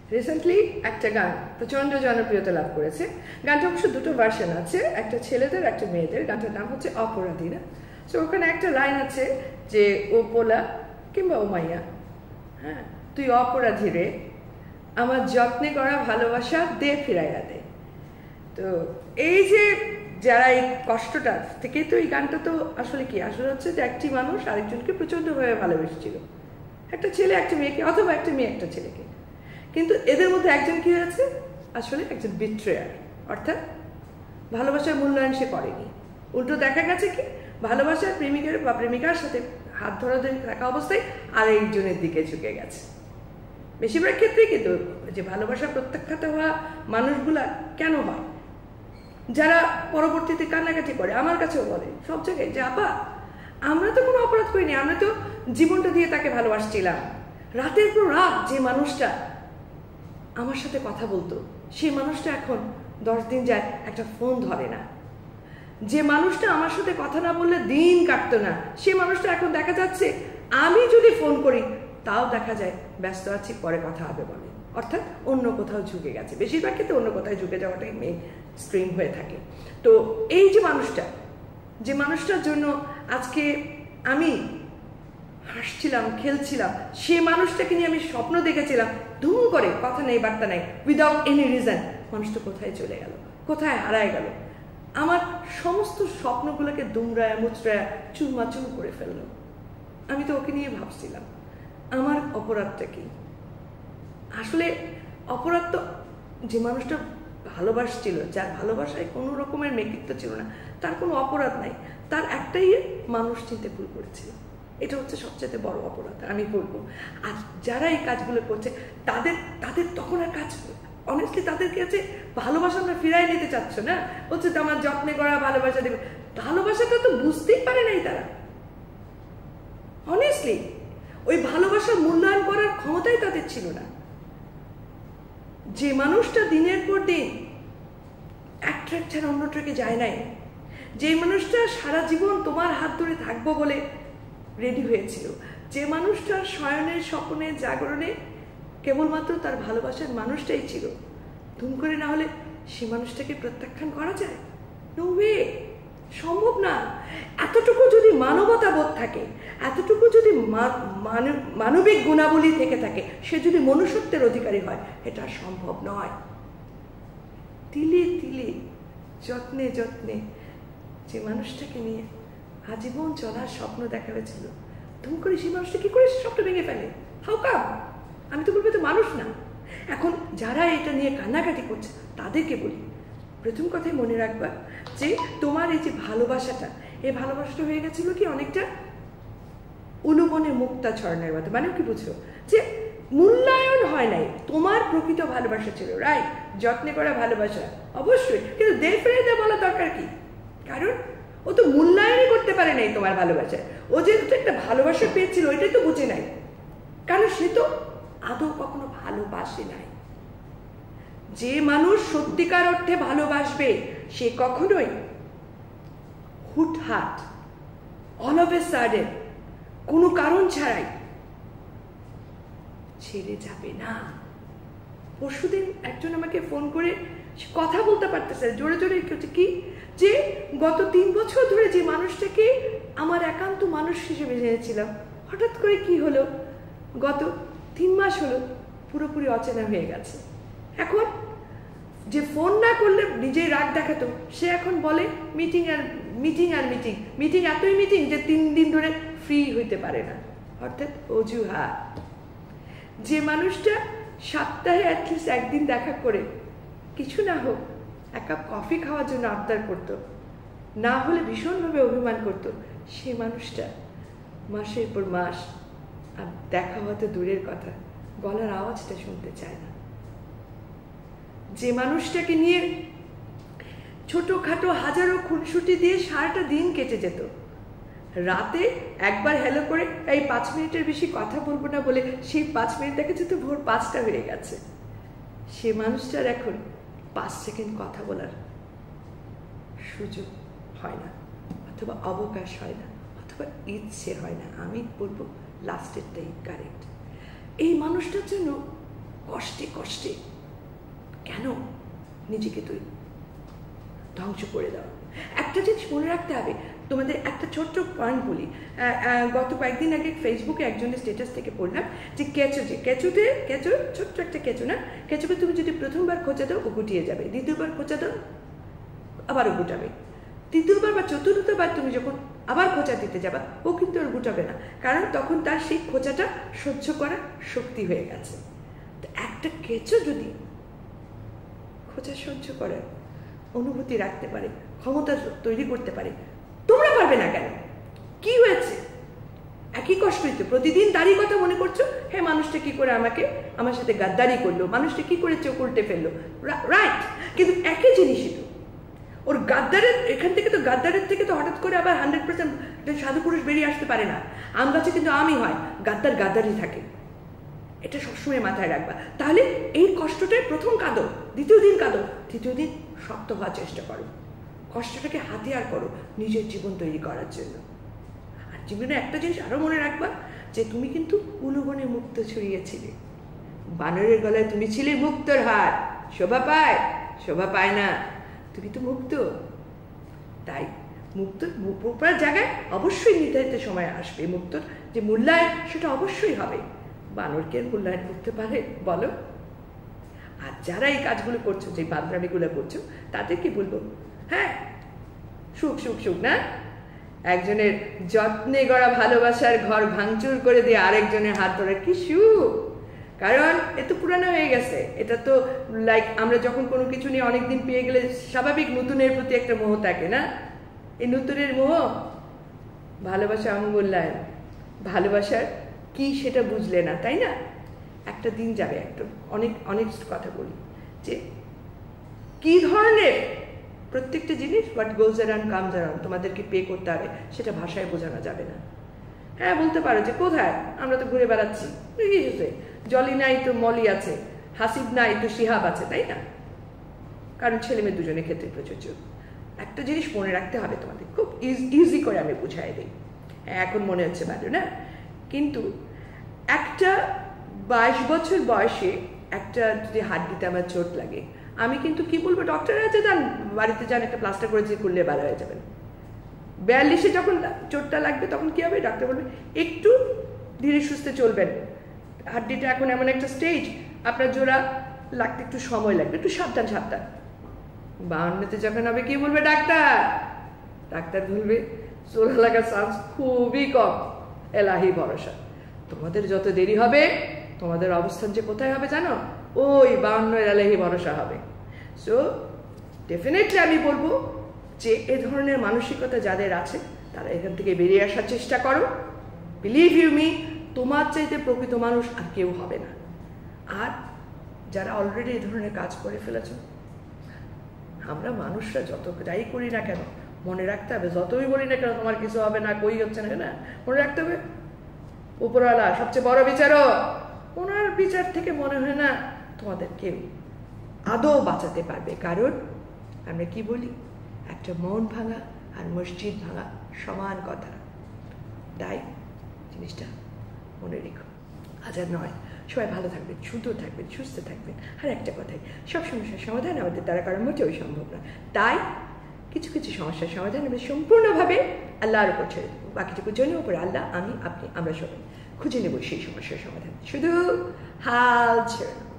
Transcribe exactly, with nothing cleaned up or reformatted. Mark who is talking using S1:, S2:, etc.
S1: Recently একটা গান প্রচণ্ড জনপ্রিয়তা লাভ করেছে। গানটা অবশ্য দুটো ভার্সন আছে, একটা ছেলেদের একটা মেয়েদের। গানটার নাম হচ্ছে অপরাধী না। সো ওখানে একটা লাইন আছে যে ও পোলা কিংবা ও মাইয়া, হ্যাঁ তুই অপরাধী রে, আমার যত্নে করা ভালোবাসা দে ফিরাইয়া দে। তো এই যে যারা এই কষ্টটা থেকেই তো এই গানটা তো আসলে কি আসলে হচ্ছে যে একটি মানুষ আরেকজনকে প্রচণ্ডভাবে ভালোবেসেছিল, একটা ছেলে একটা মেয়েকে অথবা একটা মেয়ে একটা ছেলেকে। কিন্তু এদের মধ্যে একজন কি হয়েছে, আসলে একজন বিট্রেয়ার, অর্থাৎ ভালোবাসার মূল্যায়ন সে করেনি। উল্টো দেখা গেছে কি ভালোবাসার প্রেমিকের বা প্রেমিকার সাথে হাত ধরা ধরে থাকা অবস্থায় আর একজনের দিকে ঝুঁকে গেছে। বেশিরভাগ ক্ষেত্রেই কিন্তু যে ভালোবাসা প্রত্যাখ্যাত হওয়া মানুষগুলা কেন হয়, যারা পরবর্তীতে কান্নাকাটি করে, আমার কাছেও বলে সব জায়গায় যে আপা আমরা তো কোনো অপরাধ করিনি, আমরা তো জীবনটা দিয়ে তাকে ভালোবাসছিলাম। রাতের পর রাত যে মানুষটা আমার সাথে কথা বলতো সেই মানুষটা এখন দশ দিন যায় একটা ফোন ধরে না। যে মানুষটা আমার সাথে কথা না বললে দিন কাটতো না সে মানুষটা এখন দেখা যাচ্ছে আমি যদি ফোন করি তাও দেখা যায় ব্যস্ত আছি পরে কথা হবে বলে, অর্থাৎ অন্য কোথাও ঝুঁকে গেছে। বেশিরভাগ ক্ষেত্রে অন্য কোথাও ঝুঁকে যাওয়াটাই মেইন স্ট্রিম হয়ে থাকে। তো এই যে মানুষটা, যে মানুষটার জন্য আজকে আমি হাসছিলাম খেলছিলাম, সে মানুষটাকে নিয়ে আমি স্বপ্ন দেখেছিলাম, ধুম করে কথা নেই বার্তা নেই, উইদাউট এনি রিজন মানুষটা কোথায় চলে গেল, কোথায় হারায় গেল। আমার সমস্ত স্বপ্নগুলোকে দুমড়ায় মুচড়ায় চুরমাচুর করে ফেললো। আমি তো ওকে নিয়ে ভাবছিলাম আমার অপরাধটা কি। আসলে অপরাধ তো যে মানুষটা ভালোবাসছিল, যার ভালোবাসায় কোনো রকমের মেকিত্ব ছিল না, তার কোনো অপরাধ নাই। তার একটাই মানুষ চিনতে ভুল করেছিল, এটা হচ্ছে সবচেয়ে বড় অপরাধ আমি বলবো। আর যারা এই কাজগুলো করছে তাদের তাদের তখন আর কাজ অনেস্টলি তাদেরকে আছে ভালোবাসা আমরা ফিরাই নিতে চাচ্ছ না, হচ্ছে তো আমার যত্নে করা ভালোবাসা দেবে, ভালোবাসাটা তো বুঝতেই পারে নাই তারা। অনেস্টলি ওই ভালোবাসার মূল্যায়ন করার ক্ষমতাই তাদের ছিল না। যে মানুষটা দিনের পর দিন এক ট্রাক ছাড়া অন্য ট্রাকে যায় নাই, যে মানুষটা সারা জীবন তোমার হাত ধরে থাকবো বলে রেডি হয়েছিল, যে মানুষটা শয়নের স্বপ্নে জাগরণে কেবলমাত্র তার ভালোবাসার মানুষটাই ছিল, ধুম করে না হলে সে মানুষটাকে প্রত্যাখ্যান করা যায়? নো ওয়ে, সম্ভব না। এতটুকু যদি মানবতা বোধ থাকে, এতটুকু যদি মানবিক গুণাবলী থেকে থাকে, সে যদি মনুষ্যত্বের অধিকারী হয়, এটা সম্ভব নয়। তিলে তিলে যত্নে যত্নে যে মানুষটাকে নিয়ে আজীবন চলার স্বপ্ন দেখা হয়েছিল, ধুম করে সেই মানুষটা কি করে স্বপ্ন ভেঙে ফেলে? How come? আমি তো বলবো তো মানুষ না। এখন যারা এটা নিয়ে কান্নাকাটি করছে তাদেরকে বলি, প্রথম কথাই মনে রাখবা যে তোমার এই যে ভালোবাসাটা, এই ভালোবাসাটা হয়ে গেছিল কি অনেকটা উলুবনে মুক্তা ছড়ানোর মতো। মানে কি বুঝছো, যে মূল্যায়ন হয় নাই, তোমার প্রকৃত ভালোবাসা ছিল, রাইট, যত্নে করা ভালোবাসা অবশ্যই, কিন্তু দে ফেরে দে বলা দরকার কি? কারণ ও তো মূল্যায়নই করতে পারে নাই তোমার ভালোবাসায়। ও যেহেতু একটা ভালোবাসা পেয়েছিল ওইটাই তো বুঝে নাই, কারণ সে তো আদৌ কখনো ভালোবাসে নাই। যে মানুষ সত্যিকার অর্থে ভালোবাসবে সে কখনোই হুটহাট অল অফ এ সাডেন কোনো কারণ ছাড়াই ছেড়ে যাবে না। পরশুদিন একজন আমাকে ফোন করে কথা বলতে পারতেছে জোরে জোরে কি, যে গত তিন বছর ধরে যে মানুষটাকে আমার একান্ত মানুষ হিসেবে জেনেছিলাম, হঠাৎ করে কি হলো, গত তিন মাস হলো পুরোপুরি অচেনা হয়ে গেছে। এখন যে ফোন না করলে নিজেই রাগ দেখাতো, সে এখন বলে মিটিং আর মিটিং আর মিটিং মিটিং এতই মিটিং যে তিন দিন ধরে ফ্রি হইতে পারে না, অর্থাৎ অজুহাত। যে মানুষটা সপ্তাহে অ্যাটলিস্ট একদিন দেখা করে কিছু না হোক এক কাপ কফি খাওয়ার জন্য আবদার করতো, না হলে ভীষণভাবে অভিমান করতো, সে মানুষটা মাসের পর মাস আর দেখা হতে দূরের কথা, গলার আওয়াজটা শুনতে চায় না। যে মানুষটাকে নিয়ে ছোটখাটো হাজারো খুনসুটি দিয়ে সারাটা দিন কেটে যেত, রাতে একবার হ্যালো করে এই পাঁচ মিনিটের বেশি কথা বলবো না বলে সেই পাঁচ মিনিট দেখা যেত ভোর পাঁচটা হয়ে গেছে, সে মানুষটার এখন পাঁচ সেকেন্ড কথা বলার সুযোগ হয় না, অথবা অবকাশ হয় না, অথবা ইচ্ছে হয় না। আমি বলবো লাস্টেরটাই কারেক্ট। এই মানুষটার জন্য কষ্টে কষ্টে কেন নিজেকে তুই ধ্বংস করে দাও? একটা জিনিস মনে রাখতে হবে, তোমাদের একটা ছোট্ট পয়েন্ট বলি। গত কয়েকদিন আগে ফেসবুকে একজনের স্ট্যাটাস থেকে পড়লাম যে কেঁচো, যে কেঁচোতে কেঁচো ছোট্ট একটা কেঁচো না, কেঁচোকে তুমি যদি প্রথমবার খোঁচা দাও ও গুটিয়ে যাবে, দ্বিতীয়বার খোঁচা দাও আবারও গুটাবে, তৃতীয়বার বা চতুর্থবার তুমি যখন আবার খোঁচা দিতে যাবা ও কিন্তু আর গুটাবে না, কারণ তখন তার সেই খোঁচাটা সহ্য করার শক্তি হয়ে গেছে। তো একটা কেঁচো যদি খোঁচা সহ্য করার অনুভূতি রাখতে পারে, ক্ষমতা তৈরি করতে পারে, তোমরা পারবে না কেন? কি হয়েছে? একই কষ্টই তো, প্রতিদিন তারই কথা মনে করছো, হ্যাঁ মানুষটা কি করে আমাকে আমার সাথে গাদ্দারি করলো, মানুষটা কি করে চোখ উল্টে ফেললো, রাইট? কিন্তু একই জিনিসই তো, ওর গাদ্দারের এখান থেকে তো গাদ্দারের থেকে তো হঠাৎ করে আবার হান্ড্রেড পার্সেন্ট সাধু পুরুষ বেরিয়ে আসতে পারে না। আম গাছে কিন্তু আমই হয়, গাদ্দার গাদ্দারই থাকে, এটা সবসময় মাথায় রাখবা। তাহলে এই কষ্টটাই প্রথম কাঁদো, দ্বিতীয় দিন কাঁদো, তৃতীয় দিন শক্ত হওয়ার চেষ্টা করো, কষ্টটাকে হাতিয়ার করো নিজের জীবন তৈরি করার জন্য। আর জীবনে একটা জিনিস আরো মনে রাখবা যে তুমি কিন্তু উলুবনে মুক্ত ছড়িয়েছিলে, বানরের গলায় তুমি ছিলে মুক্তর হার, শোভা পায়? শোভা পায় না, তুমি তো মুক্ত। তাই মুক্ত উপর জায়গায় অবশ্যই নির্ধারিত সময় আসবে, মুক্তর যে মূল্যায়ন সেটা অবশ্যই হবে। বানরকে মূল্যায়ন করতে পারে বলো? আর যারা এই কাজগুলো করছো, যে বাদরামিগুলো করছো, তাদেরকে বলবো হ্যাঁ সুখ সুখ সুখ না, একজনের যত্নে গড়া ভালোবাসার ঘর ভাঙচুর করে দিয়ে আরেকজনের হাত ধরে কি সুখ। কারণ এ তো পুরানো হয়ে গেছে, এটা তো লাইক আমরা যখন কোনো কিছু নিয়ে অনেকদিন পেয়ে গেলে স্বাভাবিক নতুনের প্রতি একটা মোহ থাকে না, এই নতুনের মোহ। ভালোবাসা অমূল্যায়ন, ভালোবাসার কি সেটা বুঝলে না, তাই না? একটা দিন যাবে, একটা অনেক অনেক কথা বলি যে কি ধরনের প্রত্যেকটা জিনিস what goes around comes around তোমাদেরকে পে করতে হবে, সেটা ভাষায় বোঝানো যাবে না। হ্যাঁ বলতে পারো যে কোথায়, আমরা তো ঘুরে বেড়াচ্ছি, জলি নাই তো মলি আছে, হাসিব নাই তো শিহাব আছে, তাই না? কারণ ছেলে মেয়ে দুজনের ক্ষেত্রে প্রযোজ্য। একটা জিনিস মনে রাখতে হবে তোমাদের, খুব ইজি করে আমি বুঝাই দিই, এখন মনে হচ্ছে ভালো না, কিন্তু একটা বাইশ বছর বয়সে একটা যদি হাড্ডিতে আমার চোট লাগে, আমি কিন্তু কি বলবো, ডক্টর আছে যান বাড়িতে যান একটা প্লাস্টার করেছে করলে ভালো হয়ে যাবেন। বিয়াল্লিশে যখন চোটটা লাগবে তখন কি হবে, ডাক্তার বলবে একটু ধীরে সুস্থে চলবেন, হাড্ডিটা এখন এমন একটা স্টেজ আপনার জোড়া লাগতে একটু সময় লাগবে, একটু সাবধান সাবধান। বাউন্নতে যখন হবে কি বলবে ডাক্তার, ডাক্তার বলবে জোড়া লাগার চান্স খুবই কম, এলাহি ভরসা। তোমাদের যত দেরি হবে তোমাদের অবস্থান যে কোথায় হবে জানো, ওই বাউন্ন এলাহি ভরসা হবে। সো ডেফিনেটলি আমি বলবো যে এ ধরনের মানসিকতা যাদের আছে তারা এখান থেকে বেরিয়ে আসার চেষ্টা করো। বিলিভ ইউ মি, তোমার চাইতে প্রকৃত মানুষ আর কেউ হবে না। আর যারা অলরেডি এই ধরনের কাজ করে ফেলেছ, আমরা মানুষরা যত যাই করি না কেন মনে রাখতে হবে, যতই বলি না কেন তোমার কিছু হবে না, কই হচ্ছে না, না মনে রাখতে হবে উপরওয়ালা সবচেয়ে বড় বিচারক, ওনার বিচার থেকে মনে হয় না তোমাদের কেউ আদৌ বাঁচাতে পারবে। কারণ আমরা কি বলি, একটা মন ভাঙা আর মসজিদ ভাঙা সমান কথা। তাই জিনিসটা মনে রেখো। হাজার নয়, সবাই ভালো থাকবেন, সুন্দর থাকবেন, সুস্থ থাকবেন। আর একটা কথাই, সব সমস্যার সমাধান আমাদের দ্বারা করা মোটেও সম্ভব না। তাই কিছু কিছু সমস্যার সমাধান আমি সম্পূর্ণভাবে আল্লাহর উপর ছেড়ে দেবো, বাকিটুকুর জন্য উপরে আল্লাহ, আমি, আপনি, আমরা সবাই খুঁজে নেব সেই সমস্যার সমাধান, শুধু হাল ছেড়ে।